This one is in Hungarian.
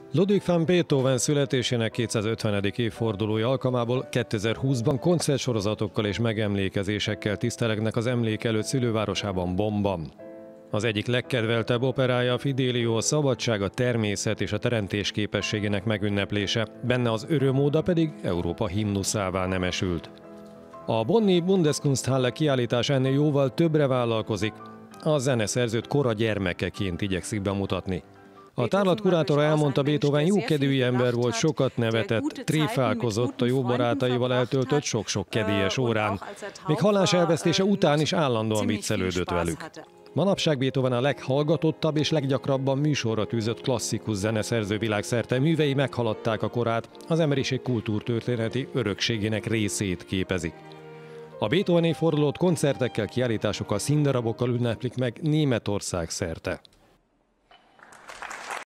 Ludwig van Beethoven születésének 250. évfordulója alkalmából 2020-ban koncertsorozatokkal és megemlékezésekkel tisztelegnek az emlék előtt szülővárosában, Bonnban. Az egyik legkedveltebb operája a Fidelio, a szabadság, a természet és a teremtés képességének megünneplése, benne az örömóda pedig Európa himnuszává nemesült. A bonni Bundeskunsthalle kiállítás ennél jóval többre vállalkozik, a zeneszerzőt kora gyermekeként igyekszik bemutatni. A tárlat kurátora elmondta, Beethoven jókedvű ember volt, sokat nevetett, tréfálkozott a jó barátaival eltöltött sok-sok kedélyes órán. Még halás elvesztése után is állandóan viccelődött velük. Manapság Beethoven a leghallgatottabb és leggyakrabban műsorra tűzött klasszikus zeneszerző világszerte, művei meghaladták a korát, az emberiség kultúrtörténeti örökségének részét képezik. A Beethoven évfordulót koncertekkel, kiállításokkal, színdarabokkal ünneplik meg Németország szerte.